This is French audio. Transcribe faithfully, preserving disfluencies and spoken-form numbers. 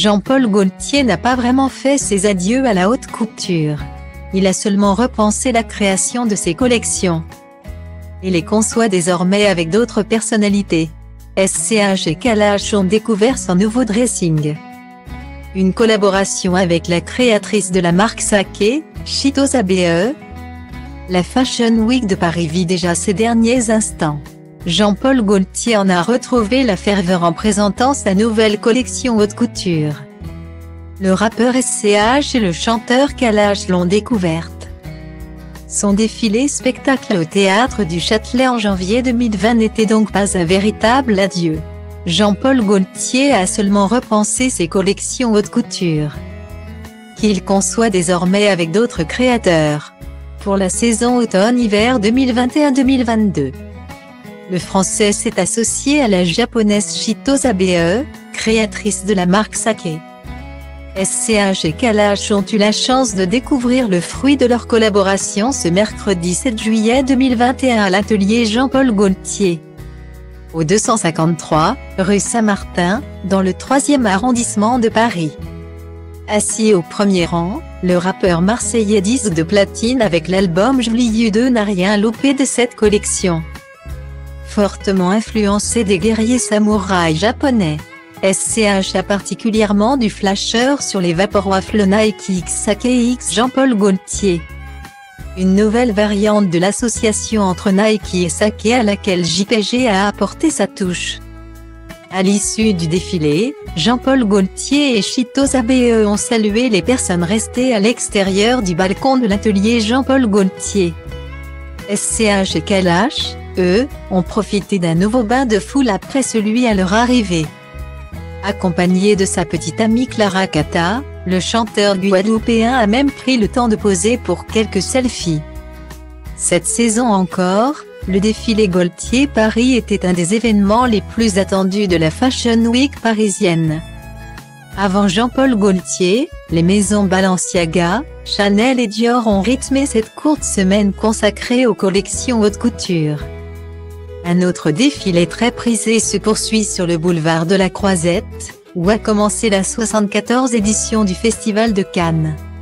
Jean-Paul Gaultier n'a pas vraiment fait ses adieux à la haute couture. Il a seulement repensé la création de ses collections. Il les conçoit désormais avec d'autres personnalités. S C H et Kalash ont découvert son nouveau dressing. Une collaboration avec la créatrice de la marque Saké, Chito Abe. La Fashion Week de Paris vit déjà ses derniers instants. Jean-Paul Gaultier en a retrouvé la ferveur en présentant sa nouvelle collection haute couture. Le rappeur S C H et le chanteur Kalash l'ont découverte. Son défilé spectacle au Théâtre du Châtelet en janvier deux mille vingt n'était donc pas un véritable adieu. Jean-Paul Gaultier a seulement repensé ses collections haute couture, qu'il conçoit désormais avec d'autres créateurs, pour la saison automne-hiver deux mille vingt et un deux mille vingt-deux. Le Français s'est associé à la japonaise Chito Abe, créatrice de la marque Saké. S C H et Kalash ont eu la chance de découvrir le fruit de leur collaboration ce mercredi sept juillet deux mille vingt et un à l'atelier Jean-Paul Gaultier, au deux cent cinquante-trois, rue Saint-Martin, dans le troisième arrondissement de Paris. Assis au premier rang, le rappeur marseillais disque de platine avec l'album Julie deux n'a rien loupé de cette collection. Fortement influencé des guerriers samouraïs japonais, S C H a particulièrement du flasher sur les vaporwaffles Nike X Saké X Jean-Paul Gaultier. Une nouvelle variante de l'association entre Nike et Saké à laquelle J P G a apporté sa touche. À l'issue du défilé, Jean-Paul Gaultier et Chito Abe ont salué les personnes restées à l'extérieur du balcon de l'atelier Jean-Paul Gaultier. S C H et Kalash, eux, ont profité d'un nouveau bain de foule après celui à leur arrivée. Accompagné de sa petite amie Clara Cata, le chanteur guadeloupéen a même pris le temps de poser pour quelques selfies. Cette saison encore, le défilé Gaultier Paris était un des événements les plus attendus de la Fashion Week parisienne. Avant Jean-Paul Gaultier, les maisons Balenciaga, Chanel et Dior ont rythmé cette courte semaine consacrée aux collections haute couture. Un autre défilé très prisé se poursuit sur le boulevard de la Croisette, où a commencé la soixante-quatorzième édition du Festival de Cannes.